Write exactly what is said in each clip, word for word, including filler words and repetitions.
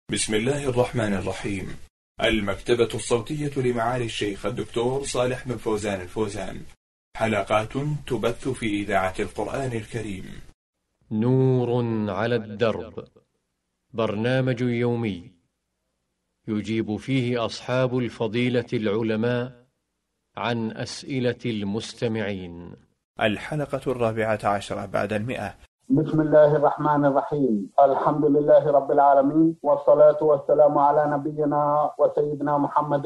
بسم الله الرحمن الرحيم. المكتبة الصوتية لمعالي الشيخ الدكتور صالح بن فوزان الفوزان، حلقات تبث في إذاعة القرآن الكريم. نور على الدرب، برنامج يومي يجيب فيه أصحاب الفضيلة العلماء عن أسئلة المستمعين. الحلقة الرابعة عشرة بعد المئة. بسم الله الرحمن الرحيم. الحمد لله رب العالمين، والصلاة والسلام على نبينا وسيدنا محمد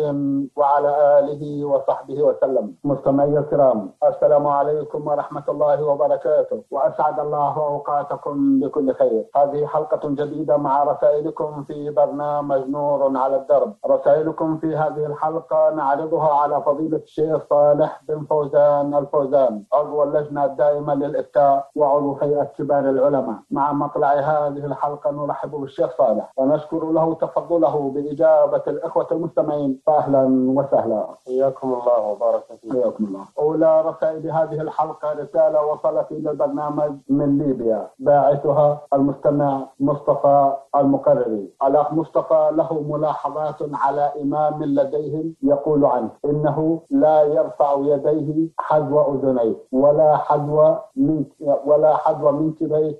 وعلى آله وصحبه وسلم. مستمعي الكرام، السلام عليكم ورحمة الله وبركاته، وأسعد الله أوقاتكم بكل خير. هذه حلقة جديدة مع رسائلكم في برنامج نور على الدرب. رسائلكم في هذه الحلقة نعرضها على فضيلة الشيخ صالح بن فوزان الفوزان، عضو اللجنة الدائمة للإفتاء وعضو هيئة كبار العلماء. مع مطلع هذه الحلقة نرحب بالشيخ صالح ونشكر له تفضله بإجابة الإخوة المستمعين، فأهلا وسهلا. حياكم الله وبارك فيكم. حياكم الله. أولى رسائل هذه الحلقة رسالة وصلت إلى البرنامج من ليبيا، باعثها المستمع مصطفى المقرري. الأخ مصطفى له ملاحظات على إمام لديهم يقول عنه إنه لا يرفع يديه حذو أذنيه ولا حذو من ولا حذو من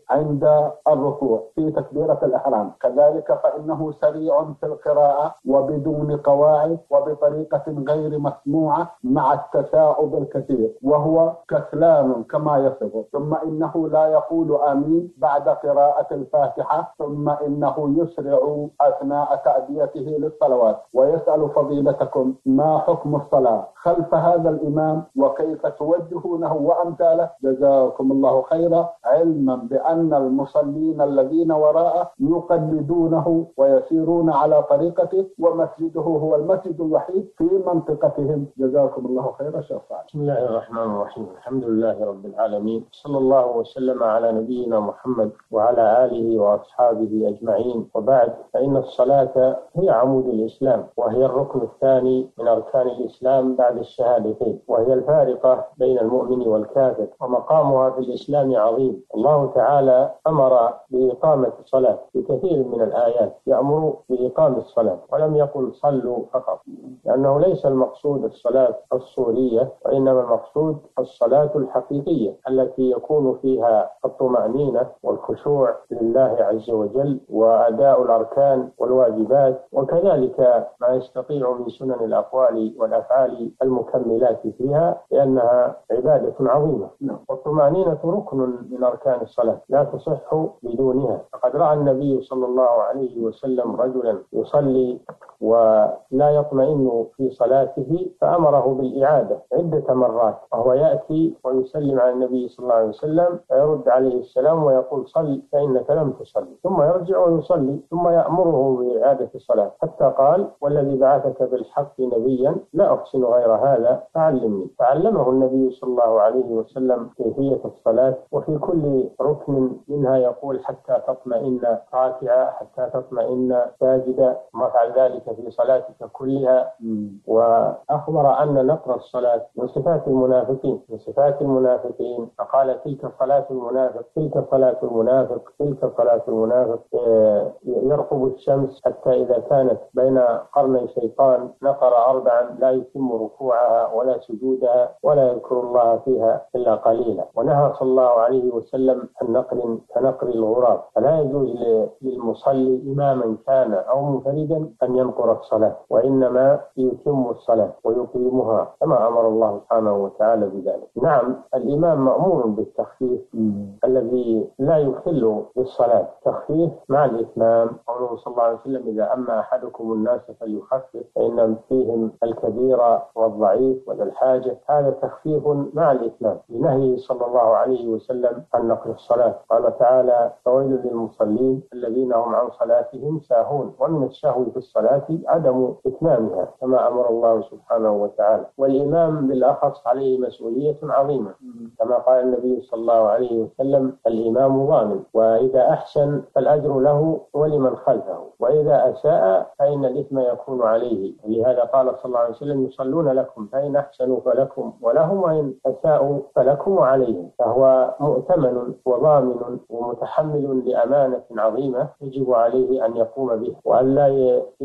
عند الركوع في تكبيرة الإحرام. كذلك فإنه سريع في القراءة وبدون قواعد وبطريقة غير مسموعة مع التثاؤب الكثير، وهو كسلان كما يصف. ثم إنه لا يقول آمين بعد قراءة الفاتحة، ثم إنه يسرع أثناء تأديته للصلوات. ويسأل فضيلتكم ما حكم الصلاة خلف هذا الإمام وكيف توجهونه وأمثاله، جزاكم الله خيرا، علما بأن المصلين الذين وراءه يقلدونه ويسيرون على طريقته، ومسجده هو المسجد الوحيد في منطقتهم. جزاكم الله خيرا شيخ صالح. بسم الله الرحمن الرحيم. الحمد لله رب العالمين، صلى الله وسلم على نبينا محمد وعلى آله وأصحابه أجمعين، وبعد، فإن الصلاة هي عمود الإسلام، وهي الركن الثاني من أركان الإسلام بعد الشهادتين، وهي الفارقة بين المؤمن والكافر، ومقامها في الإسلام عظيم. الله تعالى أمر بإقامة الصلاة في كثير من الآيات، يأمر بإقامة الصلاة، ولم يقل صلوا فقط، لأنه ليس المقصود الصلاة الصورية، وإنما المقصود الصلاة الحقيقية التي يكون فيها الطمأنينة والخشوع لله عز وجل، وأداء الأركان والواجبات، وكذلك ما يستطيع من سنن الأقوال والأفعال المكملات فيها، لأنها عبادة عظيمة. والطمأنينة ركن من أركان الصلاة لا تصح بدونها. فقد رأى النبي صلى الله عليه وسلم رجلا يصلي ولا يطمئن في صلاته، فأمره بالإعادة عدة مرات، وهو يأتي ويسلم على النبي صلى الله عليه وسلم فيرد عليه السلام ويقول صل فإنك لم تصلي، ثم يرجع ويصلي، ثم يأمره بإعادة الصلاة، حتى قال والذي بعثك بالحق نبيا لا أحسن غير هذا فعلمني. فعلمه النبي صلى الله عليه وسلم كيفية الصلاة، وفي كل ركن منها يقول حتى تطمئن راكعة، حتى تطمئن ساجدة، وفعل ذلك في صلاتك كلها. وأخبر أن نقر الصلاة من صفات المنافقين من صفات المنافقين فقال تلك صلاة المنافق تلك صلاة المنافق تلك صلاة المنافق يرقب الشمس حتى إذا كانت بين قرني شيطان نقر أربعا لا يتم ركوعها ولا سجودها ولا يذكر الله فيها إلا قليلا. ونهى صلى الله عليه وسلم عن نقر كنقر الغراب، فلا يجوز للمصلي إماما كان أو منفردا أن ينقر الصلاة، وإنما يتم الصلاة ويقيمها كما أمر الله سبحانه وتعالى بذلك. نعم، الإمام مأمور بالتخفيف الذي لا يخل بالصلاة، تخفيف مع الإتمام. قوله صلى الله عليه وسلم إذا أما أحدكم الناس فليخفف فإن فيهم الكبير والضعيف وذا الحاجة، هذا تخفيف مع الإتمام، لنهيه صلى الله عليه وسلم عن نقر الصلاة. قال تعالى فويل للمصلين الذين هم عن صلاتهم ساهون. ومن السهو في الصلاة الصلاة عدم إتمامها كما أمر الله سبحانه وتعالى. والإمام بالأخص عليه مسؤولية عظيمة كما قال النبي صلى الله عليه وسلم: الإمام ضامن، وإذا أحسن فالأجر له ولمن خلفه، وإذا أساء فإن الإثم يكون عليه. لهذا قال صلى الله عليه وسلم: يصلون لكم فإن أحسنوا فلكم ولهم، وإن أساءوا فلكم وعليهم. فهو مؤتمن وضامن ومتحمل لأمانة عظيمة يجب عليه أن يقوم به، وأن لا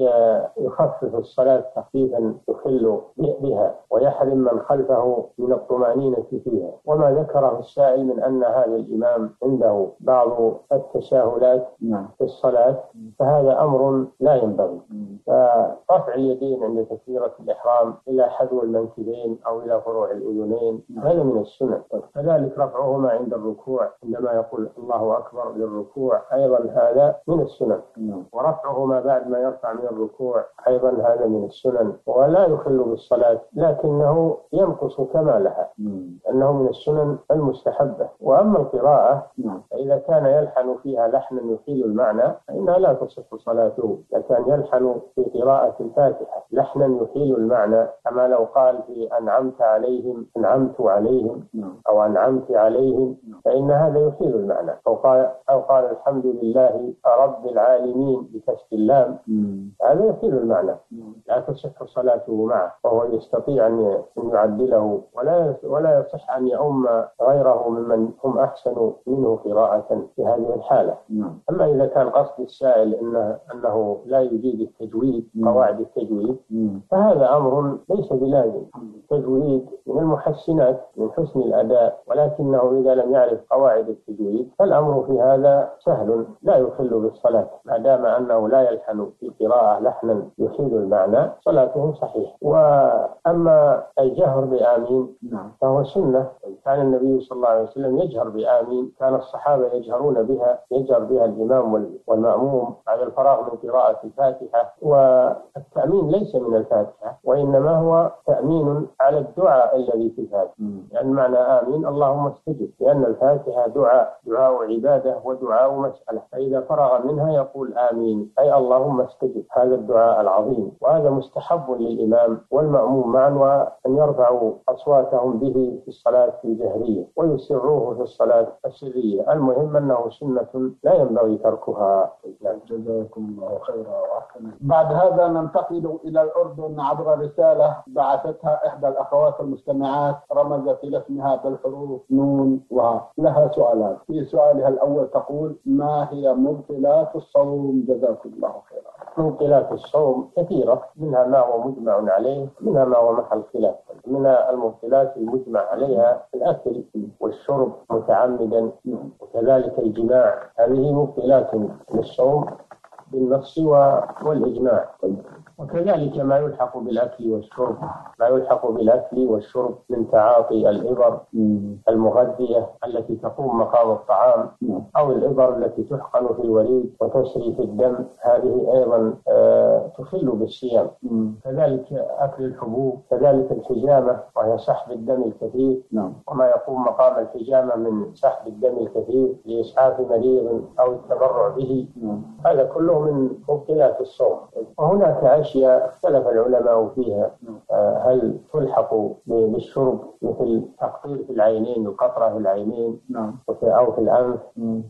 يخفف الصلاة تخفيفا يخل بها ويحرم من خلفه من الطمأنينة فيها. وما ذكره السائل من أن هذا الإمام عنده بعض التساهلات في الصلاة فهذا أمر لا ينبغي. فرفع اليدين عند تكبيرة الإحرام إلى حذو المنكبين أو إلى فروع الأذنين هذا من السنة. كذلك رفعهما عند الركوع عندما يقول الله أكبر للركوع أيضا هذا من السنن، ورفعهما بعد ما يرفع من الركوع أيضا هذا من السنن، ولا يخل بالصلاة لكنه ينقص كمالها أنه من السنن المستحبة. وأما القراءة فإذا كان يلحن فيها لحنا يحيل المعنى فإنها لا تصح صلاته. إذا كان يلحن في قراءة الفاتحة لحنا يحيل المعنى كما لو قال في أنعمت عليهم أنعمت عليهم أو أنعمت عليهم فإن هذا يحيل المعنى، أو قال, أو قال الحمد لله رب العالمين بكسر اللام هذا يحيل المعنى لا تصح صلاته معه، وهو يستطيع أن يعدله ولا ولا يصح أن يؤم غيره ممن هم أحسن منه قراءة في هذه الحالة. أما إذا كان قصد السائل إنه, أنه لا يجيد التجويد قواعد التجويد فهذا أمر ليس بلازم. التجويد من المحسنات من حسن الأداء، ولكنه إذا لم يعرف قواعد التجويد فالأمر في هذا سهل لا يخل بالصلاة ما دام أنه لا يلحن في قراءة لحنا يحيل المعنى صلاته صحيح. وأما الجهر بآمين فهو سنة، كان النبي صلى الله عليه وسلم يجهر بآمين، كان الصحابة يجهرون بها يجهر بها الإمام والمأموم بعد الفراغ من قراءة الفاتحة. والتأمين ليس من الفاتحة وإنما هو تأمين على الدعاء الذي في الفاتحة، يعني معنى آمين اللهم استجب، لأن الفاتحة دعاء دعاء عبادة ودعاء مسألة، فإذا فرغ منها يقول آمين أي اللهم استجب هذا الدعاء العظيم. وهذا مستحب للإمام والمأموم معا، وأن يرفعوا أصواتهم به في الصلاة الجهرية ويسروه في الصلاة السرية. المهم أنه سنة لا ينبغي تركها. جزاكم الله خيرا. بعد هذا ننتقل إلى الأردن عبر رسالة بعثتها إحدى الأخوات المستمعات رمزت إلى اسمها بالحروف نون وها. لها سؤالات. في سؤالها الأول تقول: ما هي مبطلات الصوم؟ جزاكم الله خيرا. مبطلات الصوم كثيرة، منها ما هو مجمع عليه منها ما هو محل خلاف. من المبطلات المجمع عليها الأكل والشرب متعمدا، وكذلك الجماع، هذه مبطلات للصوم بالنص والإجماع. وكذلك ما يلحق بالأكل والشرب ما يلحق بالأكل والشرب من تعاطي الإبر المغذية التي تقوم مقام الطعام، أو الإبر التي تحقن في الوريد وتسري في الدم، هذه أيضا آه تخل بالصيام. كذلك أكل الحبوب، كذلك الحجامة وهي سحب الدم الكثير، وما يقوم مقام الحجامة من سحب الدم الكثير لإسعاف مريض أو التبرع به، هذا كله من مبطلات الصوم. وهناك أشياء اختلف العلماء فيها، هل تلحق بالشرب مثل تقطير في العينين القطرة في العينين أو في الأنف،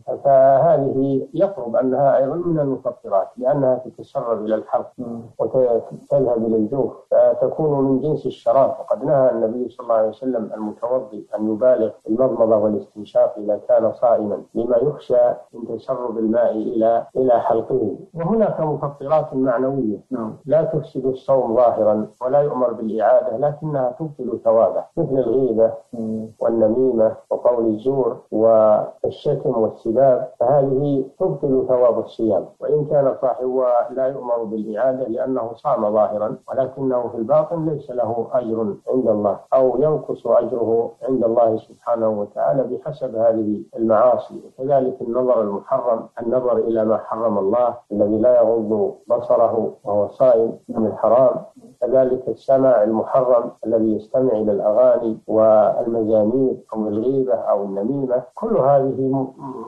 فهذه يقرب أنها أيضا من المفطرات لأنها تتسرب إلى الحلق وتذهب إلى الجوف فتكون من جنس الشراب. وقد نهى النبي صلى الله عليه وسلم المتوضئ أن يبالغ المضمضة والاستنشاق إذا كان صائما لما يخشى من تسرب الماء إلى إلى حلقه. وهناك مفطرات معنوية لا تفسد الصوم ظاهرا ولا يؤمر بالإعادة لكنها تبطل ثوابه، مثل الغيبة والنميمة وقول الزور والشتم والسباب، فهذه تبطل ثواب الصيام، وإن كان صاحبها لا يؤمر بالإعادة لأنه صام ظاهرا ولكنه في الباطن ليس له أجر عند الله أو ينقص أجره عند الله سبحانه وتعالى بحسب هذه المعاصي. وكذلك النظر المحرم، النظر إلى ما حرم الله الذي لا يغض بصره وهو صائم من الحرام، كذلك السمع المحرم الذي يستمع إلى الأغاني والمزامير أو الغيبة أو النميمة، كل هذه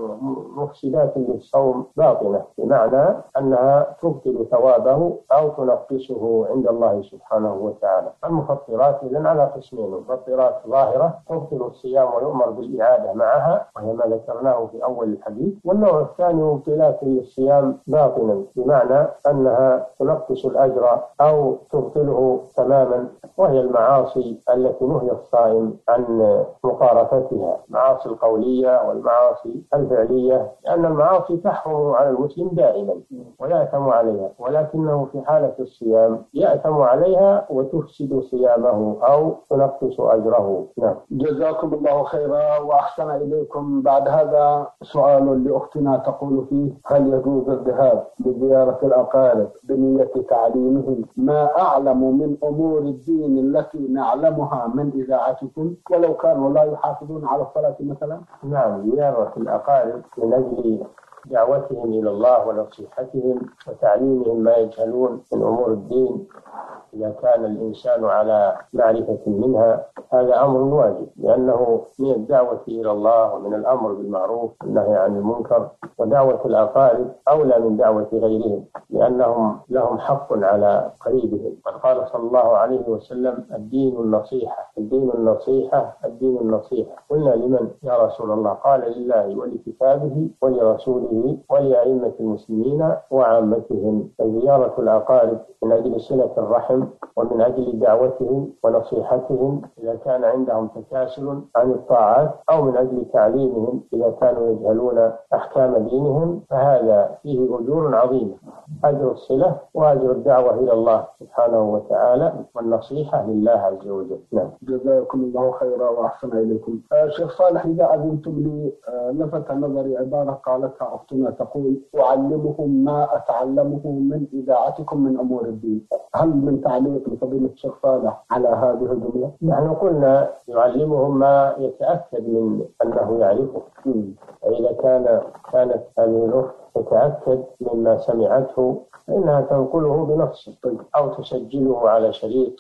مفسدات للصوم باطنة، بمعنى أنها تبطل ثوابه أو تنقصه عند الله سبحانه وتعالى. المفطرات إذن على قسمين: مفطرات ظاهرة تبطل الصيام ويؤمر بالإعادة معها وهي ما ذكرناه في أول الحديث، والنوع الثاني مبطلات للصيام باطنا، بمعنى أنها تنقص الأجر أو تبطله تماما، وهي المعاصي التي نهي الصائم عن مقارفتها، المعاصي القولية والمعاصي الفعلية، لأن المعاصي تحرم على المسلم دائما ويأثم عليها، ولكنه في حالة الصيام يأثم عليها وتفسد صيامه أو تنقص أجره. نعم. جزاكم الله خيرا وأحسن إليكم. بعد هذا سؤال لأختنا تقول فيه: هل يجوز الذهاب لزيارة الأقارب بنية تعليمهم ما أعلم من أمور الدين التي نعلمها من إذاعتكم ولو كانوا لا يحافظون على الصلاة مثلا؟ نعم، زيارة الأقارب من أجل دعوتهم إلى الله ونصيحتهم وتعليمهم ما يجهلون من أمور الدين، إذا كان الإنسان على معرفة منها هذا أمر واجب، لأنه من الدعوة إلى الله ومن الأمر بالمعروف والنهي عن المنكر، ودعوة الأقارب أولى من دعوة غيرهم لأنهم لهم حق على قريبهم. وقال صلى الله عليه وسلم: الدين النصيحة الدين النصيحة الدين النصيحة. قلنا: لمن يا رسول الله؟ قال: لله ولكتابه ولرسوله ولأئمة المسلمين وعامتهم. فزيارة الأقارب من أجل صلة الرحم ومن أجل دعوتهم ونصيحتهم إذا كان عندهم تكاسل عن الطاعات، أو من أجل تعليمهم إذا كانوا يجهلون أحكام دينهم، فهذا فيه أجور عظيمة: أجر الصلة وأجر الدعوة إلى الله سبحانه وتعالى والنصيحة لله عز وجل. نعم. جزاكم الله خيرا وأحسن إليكم. آه شيخ صالح، إذا أذنتم لي آه لفت نظري عبارة قالتها أختنا تقول: أعلمهم ما أتعلمه من إذاعتكم من أمور الدين. هل من تعليق لفضيلة الشيخ صالح على هذه الجملة؟ نحن قلنا يعلمهم ما يتأكد من أنه يعرفه، فإذا كان كانت هذه الأخت تتأكد مما سمعته فإنها تنقله بنفسه أو تسجله على شريط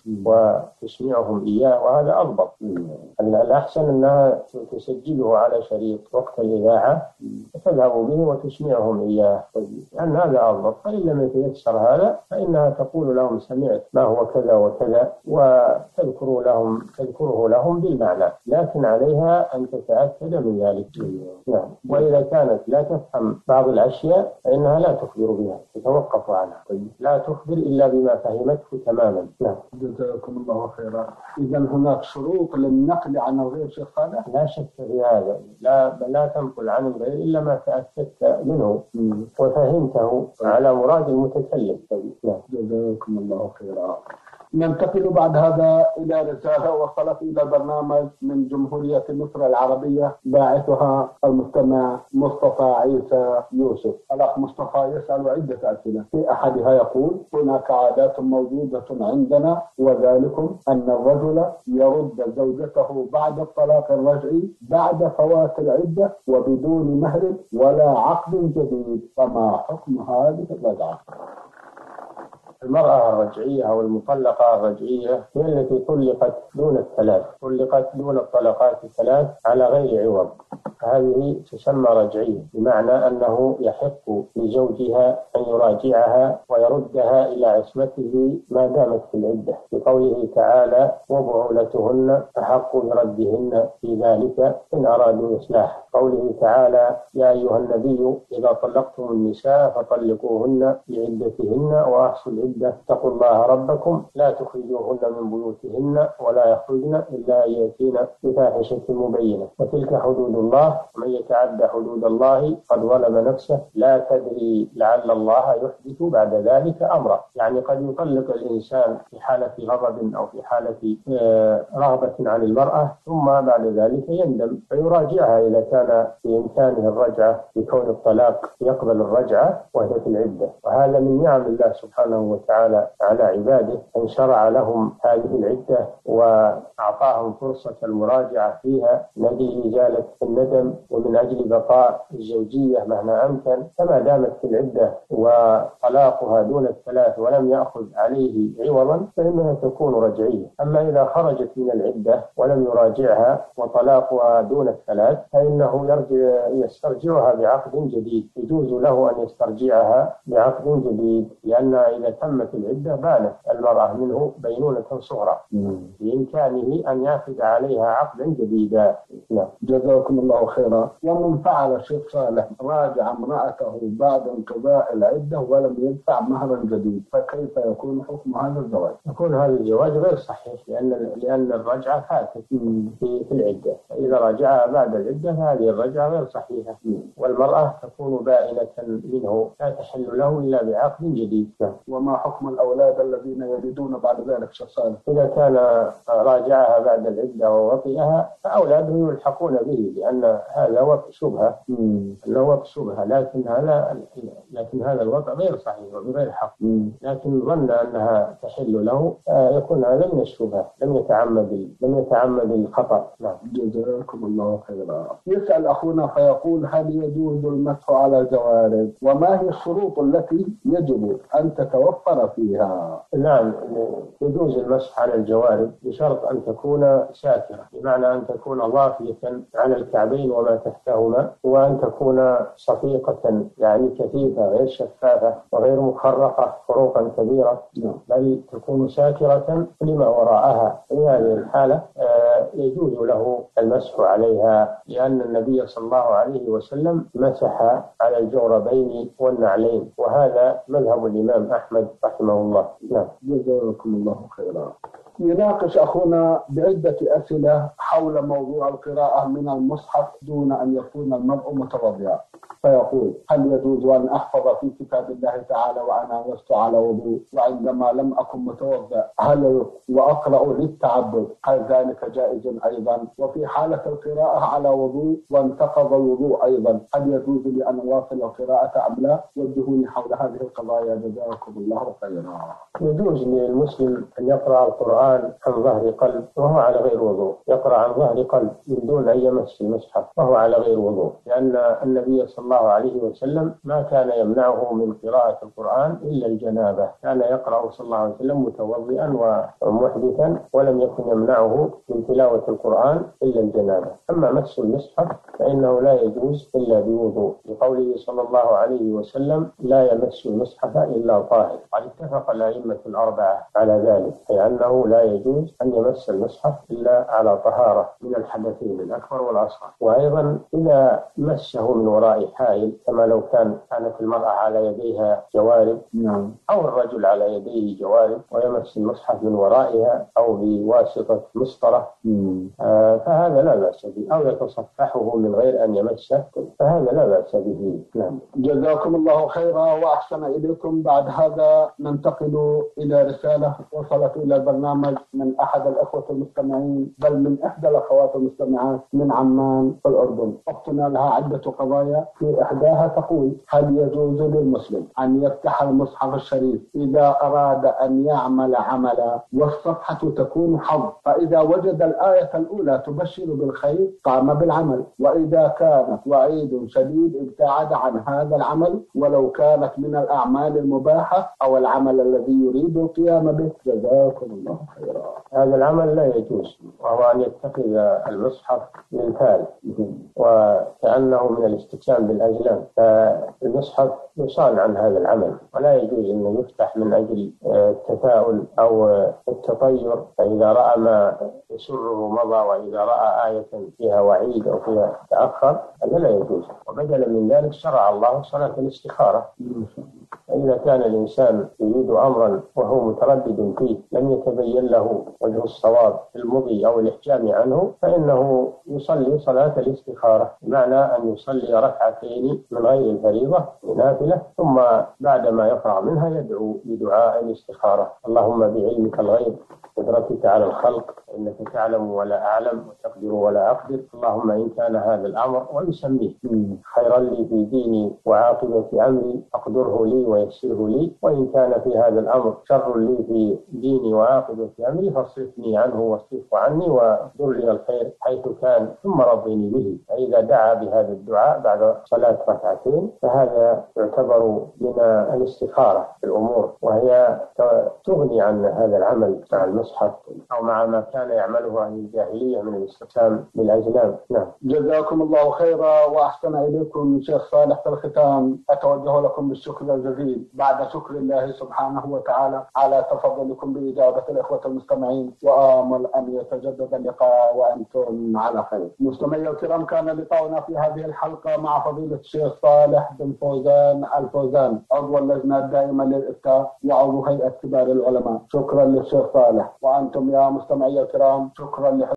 وتسمعهم إياه، وهذا أضبط. الأحسن أنها تسجله على شريط وقت الإذاعة وتذهب به وتسمعهم إياه، لأن هذا أضبط. فإن لم يتيسر هذا فإنها تقول لهم: سمعت ما هو كذا وكذا، وتذكر لهم تذكره لهم بالمعنى، لكن عليها أن تتأكد من ذلك. نعم. وإذا كانت لا تفهم بعض الأشياء فإنها لا تخبر بها، تتوقف عنها، لا تخبر إلا بما فهمته تماما. نعم. جزاكم الله خيرا. إذا هناك شروط للنقل عن الغير شيخ صالح؟ لا شك في هذا، لا لا تنقل عن الغير إلا ما تأكدت منه وفهمته على مراد المتكلم. نعم. جزاكم الله خيرا. ننتقل بعد هذا إلى رسالة وصلت إلى برنامج من جمهورية مصر العربية، باعثها المستمع مصطفى عيسى يوسف. الأخ مصطفى يسأل عدة أسئلة، في أحدها يقول: هناك عادات موجودة عندنا، وذلكم أن الرجل يرد زوجته بعد الطلاق الرجعي بعد فوات العدة وبدون مهر ولا عقد جديد، فما حكم هذه الرجعة؟ المرأة الرجعية أو المطلقة الرجعية هي التي طلقت دون الثلاث، طلقت دون الطلقات الثلاث على غير عوض، هذه تسمى رجعية، بمعنى أنه يحق لزوجها أن يراجعها ويردها إلى عصمته ما دامت في العدة، بقوله تعالى: وبعولتهن أحق بردهن في ذلك إن أرادوا إصلاح. قوله تعالى: يا أيها النبي إذا طلقتم النساء فطلقوهن لعدتهن وأحصوا العدة، اتقوا الله ربكم لا تخرجوهن من بيوتهن ولا يخرجن إلا أن يأتين بفاحشة مبينة، وتلك حدود الله، من يتعدى حدود الله قد ظلم نفسه، لا تدري لعل الله يحدث بعد ذلك أمرا. يعني قد يطلق الإنسان في حالة غضب أو في حالة رغبة عن المرأة، ثم بعد ذلك يندم فيراجعها إذا كان في إمكانه الرجعة، بكون الطلاق يقبل الرجعة وهي في العدة. وهذا من نعم الله سبحانه وتعالى على عباده، أن شرع لهم هذه العدة وأعطاهم فرصة المراجعة فيها من أجل إزالة الندم القيم ومن أجل بقاء الزوجية مهما أمكن، فما دامت في العدة وطلاقها دون الثلاث ولم يأخذ عليه عوضا فإنها تكون رجعية. أما إذا خرجت من العدة ولم يراجعها وطلاقها دون الثلاث فإنه يرجع يسترجعها بعقد جديد، يجوز له أن يسترجعها بعقد جديد، لأنها إذا تمت العدة بانت المرأة منه بينونة صغرى، بإمكانه أن يأخذ عليها عقدا جديدا. نعم. جزاكم الله خيرا. ومن فعل شيخ صالح راجع امرأته بعد انقضاء العدة ولم يدفع مهرا جديد، فكيف يكون حكم هذا الزواج؟ يكون هذا الزواج غير صحيح، لأن لأن الرجعة فاتت في العدة، فإذا رجعها بعد العدة هذه الرجعة غير صحيحة، والمرأة تكون بائنة منه لا تحل له إلا بعقد جديد. وما حكم الأولاد الذين يلدون بعد ذلك شيخ صالح؟ إذا كان راجعها بعد العدة ووطئها فأولاده يلحقون به، لأن هذا وطئ شبهة، أنه وطئ شبهة، لكن هذا لكن هذا الوطئ غير صحيح وغير حق، لكن ظن أنها تحل له يكون هذا من الشبهة، لم يتعمد لم يتعمد الخطأ. نعم. جزاكم الله خيرا. يسأل أخونا فيقول: هل يجوز المسح على الجوارب؟ وما هي الشروط التي يجب أن تتوفر فيها؟ نعم، يجوز المسح على الجوارب بشرط أن تكون ساترة، بمعنى أن تكون ضافية على الكعبين وما تحتهما، وأن تكون صفيقة يعني كثيفة غير شفافة وغير مخرقة خروقا كبيرة، بل تكون ساترة لما وراءها. في هذه الحالة يجوز له المسح عليها، لأن النبي صلى الله عليه وسلم مسح على الجوربين والنعلين، وهذا مذهب الإمام أحمد رحمه الله. نعم. جزاكم الله خيرا. يناقش أخونا بعدة أسئلة حول موضوع القراءة من المصحف دون أن يكون المرء متوضئا، فيقول: هل يجوز أن أحفظ في كتاب الله تعالى وأنا لست على وضوء وعندما لم أكن متوضئ هل وأقرأ للتعبد هل ذلك جائز أيضا؟ وفي حالة القراءة على وضوء وانتقض الوضوء أيضا هل يجوز لي أن أواصل القراءة أم لا؟ وجهوني حول هذه القضايا جزاكم الله خيرا. يجوز للمسلم أن يقرأ القرآن عن ظهر قلب وهو على غير وضوء، يقرأ عن ظهر قلب من دون أن يمس المصحف وهو على غير وضوء، لأن النبي صلى الله عليه وسلم ما كان يمنعه من قراءة القرآن إلا الجنابة، كان يقرأ صلى الله عليه وسلم متوضئا ومحدثا ولم يكن يمنعه من تلاوة القرآن إلا الجنابة. أما مس المصحف فإنه لا يجوز إلا بوضوء، لقوله صلى الله عليه وسلم: لا يمس المصحف إلا طاهر. قد اتفق الأئمة الأربعة على ذلك، أي أنه لا يجوز أن يمس المصحف إلا على طهارة من الحدثين الأكبر والأصغر. وأيضا إذا مسه من وراء حائل، كما لو كان كانت المرأة على يديها جوارب أو الرجل على يديه جوارب ويمس المصحف من ورائها أو بواسطة مسطرة آه فهذا لا بأس به، أو يتصفحه من غير أن يمسه فهذا لا بأس به. نعم. جزاكم الله خيرا وأحسن إليكم. بعد هذا ننتقل إلى رسالة وصلت إلى البرنامج من أحد الأخوة المستمعين، بل من إحدى الأخوات المستمعات من عمان في الأردن. أختنا لها عدة قضايا، في إحداها تقول: هل يجوز للمسلم أن يفتح المصحف الشريف إذا أراد أن يعمل عملا والصفحة تكون حظ، فإذا وجد الآية الأولى تبشر بالخير قام بالعمل، وإذا كانت وعيد شديد ابتعد عن هذا العمل ولو كانت من الأعمال المباحة أو العمل الذي يريد القيام به؟ جزاكم الله خيرا. هذا العمل لا يجوز، وهو أن يتخذ المصحف للفال وكأنه من الاستكشام بالأزلام، فالمصحف يصان عن هذا العمل، ولا يجوز أنه يفتح من أجل التفاؤل أو التطير، فإذا رأى ما يسره مضى، وإذا رأى آية فيها وعيد أو فيها تأخر هذا لا يجوز. وبدلا من ذلك شرع الله صلاة الاستخارة، فإذا كان الإنسان يريد أمرا وهو متردد فيه لم يتبين له وجه الصواب في المضي أو الإحجام عنه فإنه يصلي صلاة الاستخارة، بمعنى أن يصلي ركعتين من غير الفريضة نافلة، ثم بعدما يفرغ منها يدعو بدعاء الاستخارة: اللهم بعلمك الغيب قدرتك على الخلق إنك تعلم ولا أعلم وتقدر ولا أقدر، اللهم إن كان هذا الأمر ويسميه خيرا لي في ديني وعاقبة أمري أقدره لي ويسره لي، وإن كان في هذا الأمر شر لي في ديني وعاقبة أمري فاصرفني عنه واصرفه عني وادر لي الخير حيث كان ثم رضني به. فإذا دعا بهذا الدعاء بعد صلاة ركعتين فهذا يعتبر من الاستخارة في الأمور، وهي تغني عن هذا العمل مع المصحف أو مع ما كان يعمله أهل الجاهلية من الاستخدام بالأزلام. نعم. جزاكم الله خيرا وأحسن إليكم شيخ صالح. في الختام أتوجه لكم بالشكر الجزيل بعد شكر الله سبحانه وتعالى على تفضلكم بإجابة الإخوة المستمعين، وآمل أن يتجدد اللقاء وأنتم على خير. مستمعي الكرام، كان لقاؤنا في هذه الحلقة مع فضيلة الشيخ صالح بن فوزان الفوزان، عضو اللجنة الدائمة للإفتاء وعضو هيئة كبار العلماء. شكرا للشيخ صالح، وأنتم يا مستمعي الكرام شكرا لحضوركم.